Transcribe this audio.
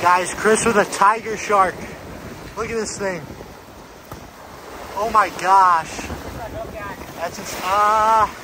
Guys, Chris with a tiger shark. Look at this thing. Oh my gosh. That's just,